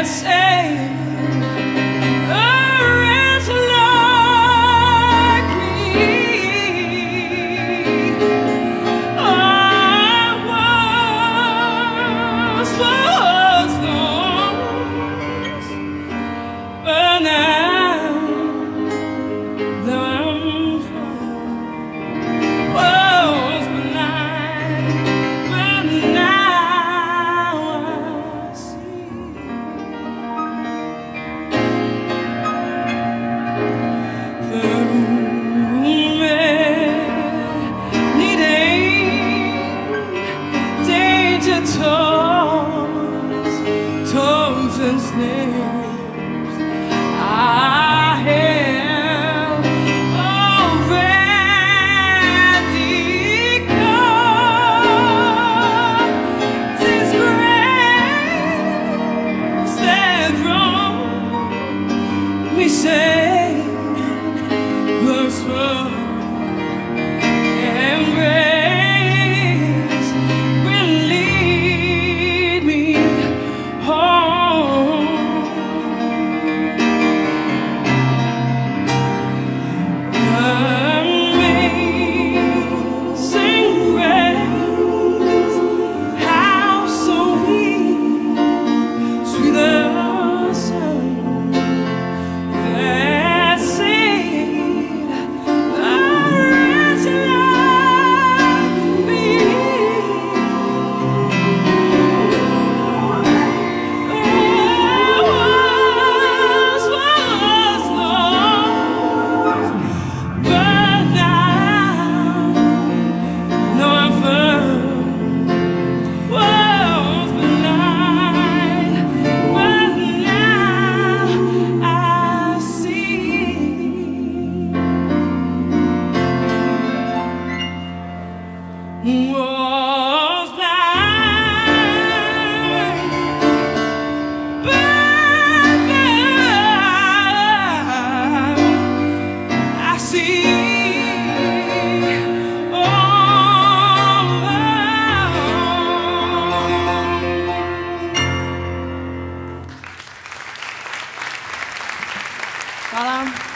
Tones and snares I have already come. This grace that from me say was from and grace will lead me home. Amazing grace, how sweet, sweet the sound that saved the wretch like me. Was blind, but now I see. Hvala.